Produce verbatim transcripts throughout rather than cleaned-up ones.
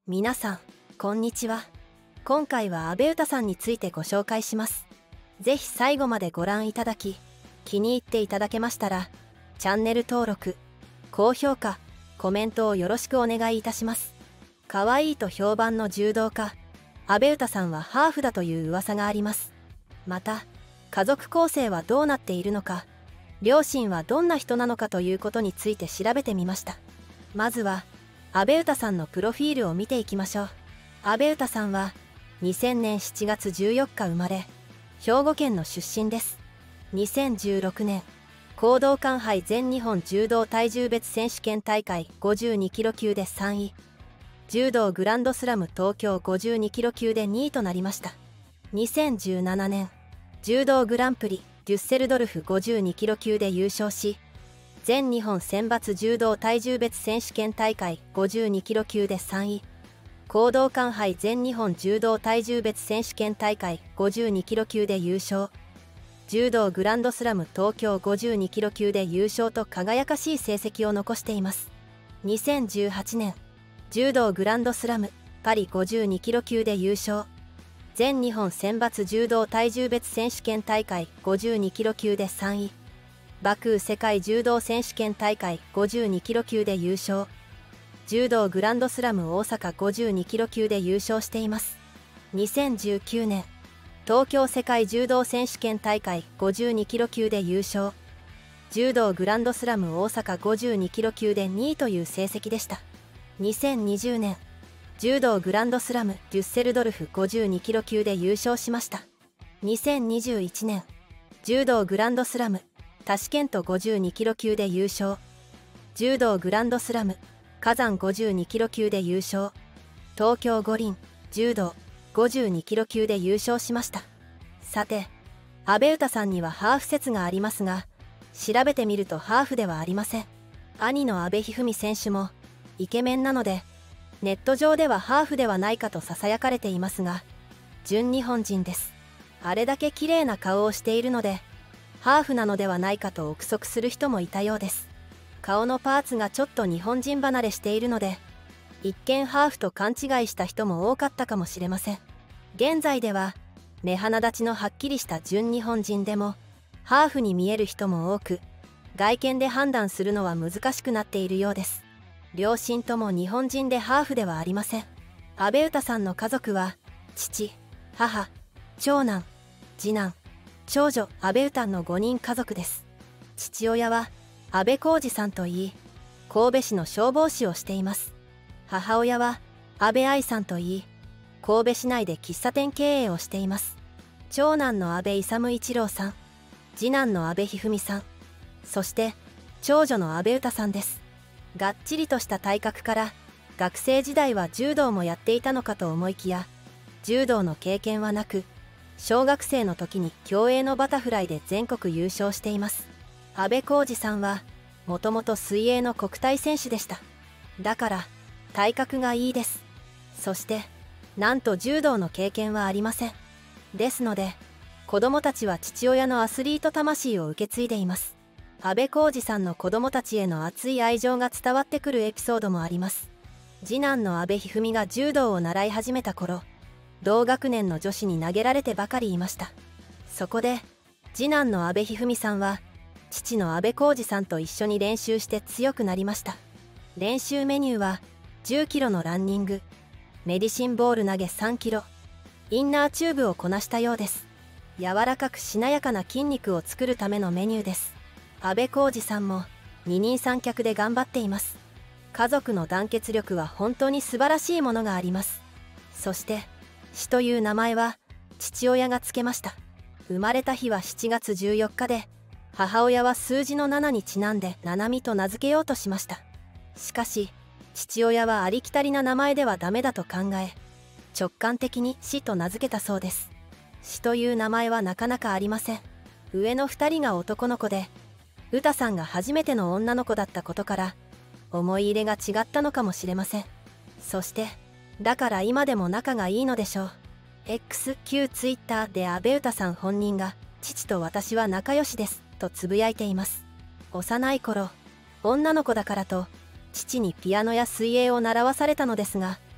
皆さんこんにちは。今回は阿部詩さんについてご紹介します。ぜひ最後までご覧いただき、気に入っていただけましたらチャンネル登録、高評価、コメントをよろしくお願いいたします。可愛いと評判の柔道家阿部詩さんはハーフだという噂があります。また家族構成はどうなっているのか、両親はどんな人なのかということについて調べてみました。まずは阿部詩さんのプロフィールを見ていきましょう。阿部詩さんはにせんねんしちがつじゅうよっか生まれ、兵庫県の出身です。にせんじゅうろくねん講道館杯全日本柔道体重別選手権大会ごじゅうにキロ級でさんい、柔道グランドスラム東京ごじゅうにキロ級でにいとなりました。にせんじゅうななねん柔道グランプリデュッセルドルフごじゅうにキロ級で優勝し、全日本選抜柔道体重別選手権大会ごじゅうにキロ級でさんい、講道館杯全日本柔道体重別選手権大会ごじゅうにキロ級で優勝、柔道グランドスラム東京ごじゅうにキロ級で優勝と輝かしい成績を残しています。にせんじゅうはちねん柔道グランドスラムパリごじゅうにキロ級で優勝、全日本選抜柔道体重別選手権大会ごじゅうにキロ級でさんい、バクー世界柔道選手権大会ごじゅうにキロ級で優勝、柔道グランドスラム大阪ごじゅうにキロ級で優勝しています。にせんじゅうきゅうねん東京世界柔道選手権大会ごじゅうにキロ級で優勝、柔道グランドスラム大阪ごじゅうにキロ級でにいという成績でした。にせんにじゅうねん柔道グランドスラムデュッセルドルフごじゅうにキロ級で優勝しました。にせんにじゅういちねん柔道グランドスラムタシケントごじゅうにキロ級で優勝、柔道グランドスラム火山ごじゅうにキロ級で優勝、東京五輪柔道ごじゅうにキロ級で優勝しました。さて阿部詩さんにはハーフ説がありますが、調べてみるとハーフではありません。兄の阿部一二三選手もイケメンなので、ネット上ではハーフではないかとささやかれていますが、純日本人です。あれだけ綺麗な顔をしているのでハーフなのではないかと憶測する人もいたようです。顔のパーツがちょっと日本人離れしているので、一見ハーフと勘違いした人も多かったかもしれません。現在では目鼻立ちのはっきりした純日本人でもハーフに見える人も多く、外見で判断するのは難しくなっているようです。両親とも日本人でハーフではありません。阿部詩さんの家族は父、母、長男、次男、長女阿部詩のごにん家族です。父親は阿部浩二さんといい、神戸市の消防士をしています。母親は阿部愛さんといい、神戸市内で喫茶店経営をしています。長男の阿部勇一郎さん、次男の阿部一二三さん、そして長女の阿部詩さんです。がっちりとした体格から学生時代は柔道もやっていたのかと思いきや、柔道の経験はなく、小学生の時に競泳のバタフライで全国優勝しています。阿部浩二さんはもともと水泳の国体選手でした。だから体格がいいです。そしてなんと柔道の経験はありません。ですので子供たちは父親のアスリート魂を受け継いでいます。阿部浩二さんの子供たちへの熱い愛情が伝わってくるエピソードもあります。次男の阿部一二三が柔道を習い始めた頃、同学年の女子に投げられてばかりいました。そこで次男の阿部一二三さんは父の阿部浩二さんと一緒に練習して強くなりました。練習メニューはじゅっキロのランニング、メディシンボール投げさんキロ、インナーチューブをこなしたようです。柔らかくしなやかな筋肉を作るためのメニューです。阿部浩二さんも二人三脚で頑張っています。家族の団結力は本当に素晴らしいものがあります。そして詩という名前は父親がつけました。生まれた日はしちがつじゅうよっかで、母親は数字のななにちなんでななみと名付けようとしました。しかし父親はありきたりな名前ではダメだと考え、直感的に詩と名付けたそうです。詩という名前はなかなかありません。上のふたりが男の子で、詩さんが初めての女の子だったことから思い入れが違ったのかもしれません。そしてだから今でも仲がいいのでしょう。 エックス 旧 ツイッターで阿部詩さん本人が父と私は仲良しですとつぶやいています。幼い頃女の子だからと父にピアノや水泳を習わされたのですが、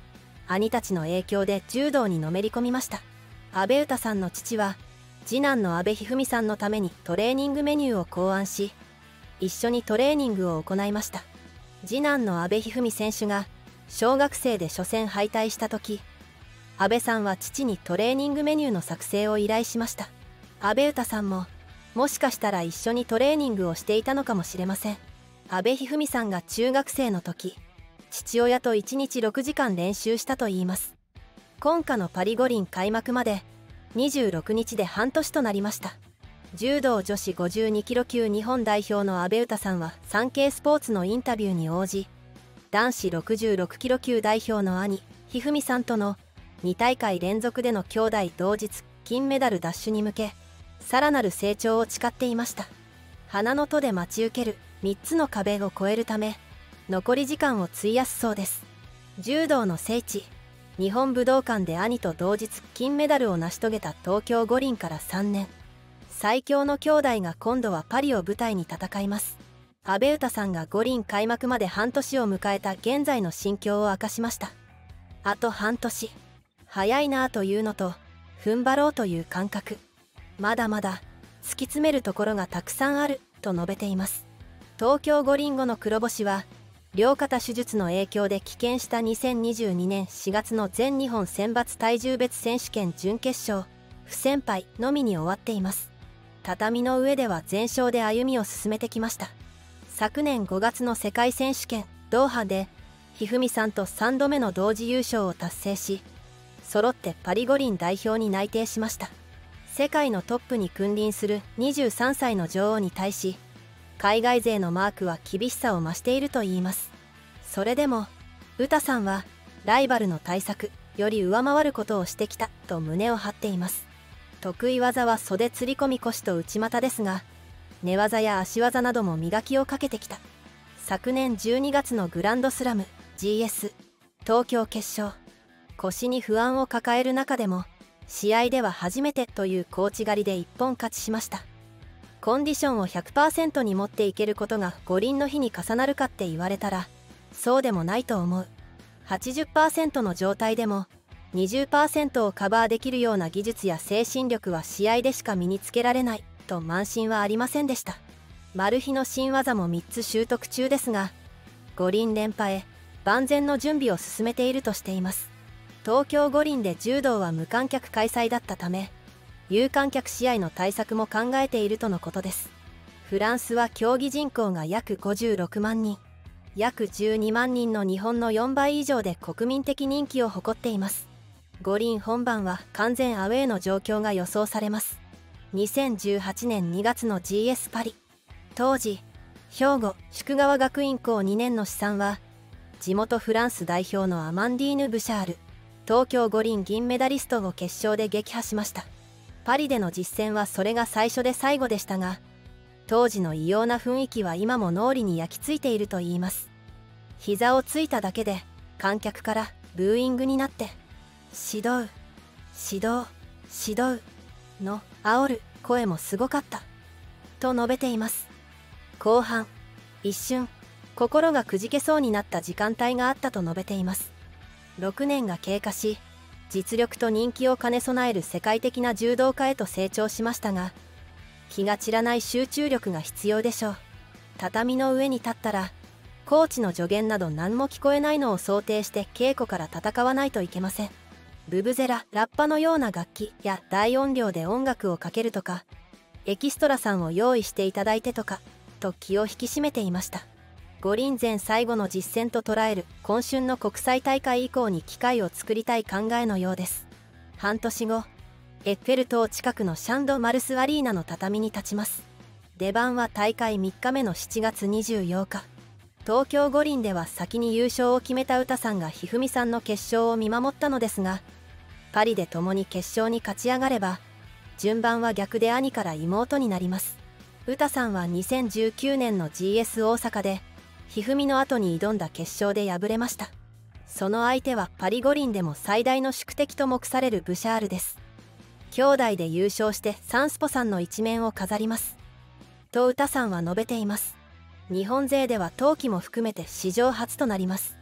兄たちの影響で柔道にのめり込みました。阿部詩さんの父は次男の阿部一二三さんのためにトレーニングメニューを考案し、一緒にトレーニングを行いました。次男の阿部一二三選手が小学生で初戦敗退した時、阿部さんは父にトレーニングメニューの作成を依頼しました。阿部詩さんももしかしたら一緒にトレーニングをしていたのかもしれません。阿部一二三さんが中学生の時、父親といちにちろくじかん練習したといいます。今夏のパリ五輪開幕までにじゅうろくにちで半年となりました。柔道女子ごじゅうにキロ級日本代表の阿部詩さんはサンケイスポーツのインタビューに応じ、男子ろくじゅうろくキロ級代表の兄一二三さんとのに大会連続での兄弟同日金メダル奪取に向け、さらなる成長を誓っていました。花の戸で待ち受けるみっつの壁を越えるため、残り時間を費やすそうです。柔道の聖地日本武道館で兄と同日金メダルを成し遂げた東京五輪からさんねん、最強の兄弟が今度はパリを舞台に戦います。阿部詩さんが五輪開幕まで半年を迎えた現在の心境を明かしました。あと半年、早いなあというのと、踏ん張ろうという感覚、まだまだ突き詰めるところがたくさんあると述べています。東京五輪後の黒星は両肩手術の影響で棄権したにせんにじゅうにねんしがつの全日本選抜体重別選手権準決勝不戦敗のみに終わっています。畳の上では全勝で歩みを進めてきました。昨年ごがつの世界選手権ドーハで一二三さんとさんどめの同時優勝を達成し、揃ってパリ五輪代表に内定しました。世界のトップに君臨するにじゅうさんさいの女王に対し、海外勢のマークは厳しさを増しているといいます。それでも詩さんはライバルの対策より上回ることをしてきたと胸を張っています。得意技は袖釣り込み腰と内股ですが、寝技や足技なども磨きをかけてきた。昨年じゅうにがつのグランドスラム ジーエス 東京決勝、腰に不安を抱える中でも試合では初めてという小内刈りで一本勝ちしました。コンディションを ひゃくパーセント に持っていけることが五輪の日に重なるかって言われたらそうでもないと思う。 はちじゅっパーセント の状態でも にじゅっパーセント をカバーできるような技術や精神力は試合でしか身につけられないと慢心はありませんでした。マル秘の新技もみっつ習得中ですが、五輪連覇へ万全の準備を進めているとしています。東京五輪で柔道は無観客開催だったため、有観客試合の対策も考えているとのことです。フランスは競技人口が約ごじゅうろくまんにん、約じゅうにまんにんの日本のよんばい以上で国民的人気を誇っています。五輪本番は完全アウェーの状況が予想されます。にせんじゅうはちねんにがつの ジーエス パリ、当時兵庫宿川学院校にねんの試算は、地元フランス代表のアマンディーヌ・ブシャール、東京五輪銀メダリストを決勝で撃破しました。パリでの実戦はそれが最初で最後でしたが、当時の異様な雰囲気は今も脳裏に焼き付いているといいます。膝をついただけで観客からブーイングになって、指導指導指導の煽る声もすごかったと述べています。後半、一瞬心がくじけそうになった時間帯があったと述べています。ろくねんが経過し、実力と人気を兼ね備える世界的な柔道家へと成長しましたが、気が散らない集中力が必要でしょう。畳の上に立ったらコーチの助言など何も聞こえないのを想定して稽古から戦わないといけません。ブブゼラ、ラッパのような楽器や大音量で音楽をかけるとか、エキストラさんを用意していただいてとかと気を引き締めていました。五輪前最後の実戦と捉える今春の国際大会以降に機会を作りたい考えのようです。半年後、エッフェル塔近くのシャンド・マルスアリーナの畳に立ちます。出番は大会みっかめのしちがつにじゅうようか。東京五輪では先に優勝を決めた詩さんが一二三さんの決勝を見守ったのですが、パリで共に決勝に勝ち上がれば順番は逆で兄から妹になります。詩さんはにせんじゅうきゅうねんの ジーエス 大阪で一二三の後に挑んだ決勝で敗れました。その相手はパリ五輪でも最大の宿敵と目されるブシャールです。兄弟で優勝してサンスポさんの一面を飾りますと詩さんは述べています。日本勢では冬季も含めて史上初となります。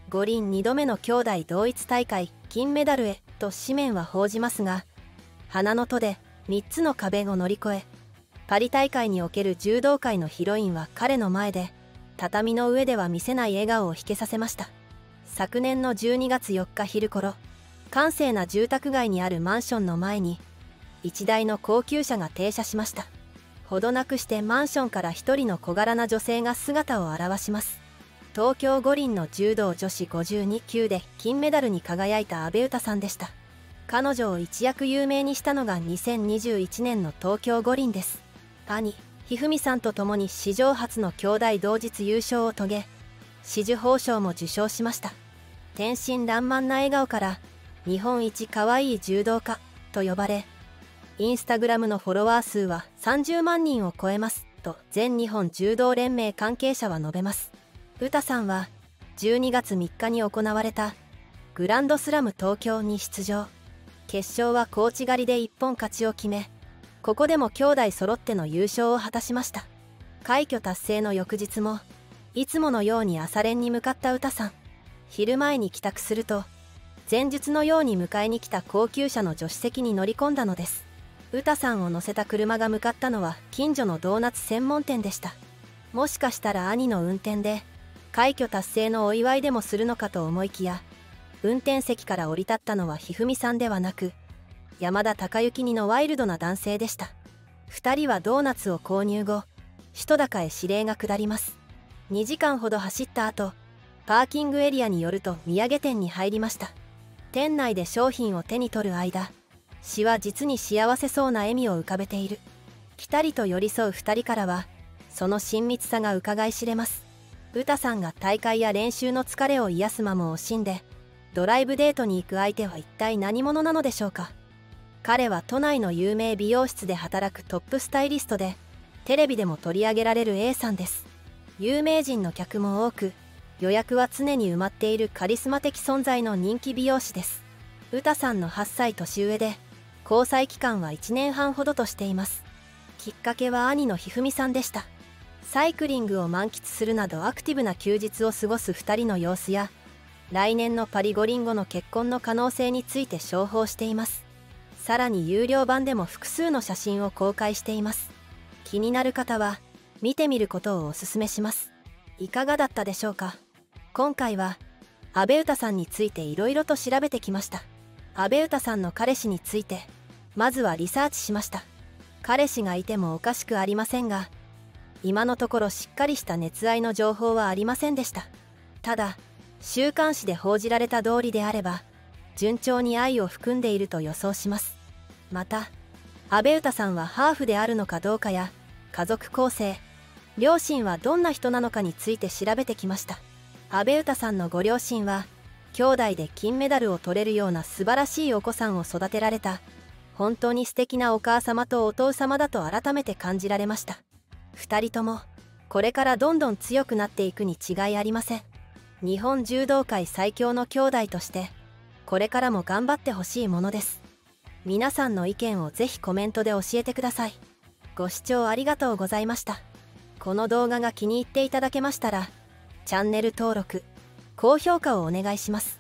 五輪にどめの兄弟同一大会金メダルへと紙面は報じますが、花の戸でみっつの壁を乗り越え、パリ大会における柔道界のヒロインは彼の前で畳の上では見せない笑顔を引けさせました。昨年のじゅうにがつよっか昼頃、閑静な住宅街にあるマンションの前に一台の高級車が停車しました。ほどなくしてマンションから一人の小柄な女性が姿を現します。東京五輪の柔道女子ごじゅうにきゅうで金メダルに輝いた阿部詩さんでした。彼女を一躍有名にしたのがにせんにじゅういちねんの東京五輪です。兄一二三さんと共に史上初の兄弟同日優勝を遂げ、紫綬褒章も受賞しました。天真爛漫な笑顔から日本一可愛い柔道家と呼ばれ、インスタグラムのフォロワー数はさんじゅうまんにんを超えますと全日本柔道連盟関係者は述べます。詩さんはじゅうにがつみっかに行われたグランドスラム東京に出場。決勝は小内刈りで一本勝ちを決め、ここでも兄弟揃っての優勝を果たしました。快挙達成の翌日もいつものように朝練に向かった詩さん。昼前に帰宅すると前日のように迎えに来た高級車の助手席に乗り込んだのです。詩さんを乗せた車が向かったのは近所のドーナツ専門店でした。もしかしたら兄の運転で快挙達成のお祝いでもするのかと思いきや、運転席から降り立ったのは一二三さんではなく山田孝之似のワイルドな男性でした。ふたりはドーナツを購入後、首都高へ指令が下ります。にじかんほど走った後、パーキングエリアによると土産店に入りました。店内で商品を手に取る間、詩は実に幸せそうな笑みを浮かべている。きたりと寄り添うふたりからはその親密さがうかがい知れます。詩さんが大会や練習の疲れを癒す間も惜しんでドライブデートに行く相手は一体何者なのでしょうか。彼は都内の有名美容室で働くトップスタイリストで、テレビでも取り上げられる A さんです。有名人の客も多く、予約は常に埋まっているカリスマ的存在の人気美容師です。詩さんのはっさい年上で交際期間はいちねんはんほどとしています。きっかけは兄の一二三さんでした。サイクリングを満喫するなどアクティブな休日を過ごすふたりの様子や、来年のパリ五輪後の結婚の可能性について商報しています。さらに有料版でも複数の写真を公開しています。気になる方は見てみることをお勧めします。いかがだったでしょうか。今回は阿部詩さんについていろいろと調べてきました。阿部詩さんの彼氏についてまずはリサーチしました。彼氏がいてもおかしくありませんが、今のところしっかりした熱愛の情報はありませんでした。ただ週刊誌で報じられた通りであれば順調に愛を含んでいると予想します。また阿部詩さんはハーフであるのかどうかや、家族構成、両親はどんな人なのかについて調べてきました。阿部詩さんのご両親は兄弟で金メダルを取れるような素晴らしいお子さんを育てられた本当に素敵なお母様とお父様だと改めて感じられました。ふたりともこれからどんどん強くなっていくに違いありません。日本柔道界最強の兄弟としてこれからも頑張ってほしいものです。皆さんの意見をぜひコメントで教えてください。ご視聴ありがとうございました。この動画が気に入っていただけましたらチャンネル登録、高評価をお願いします。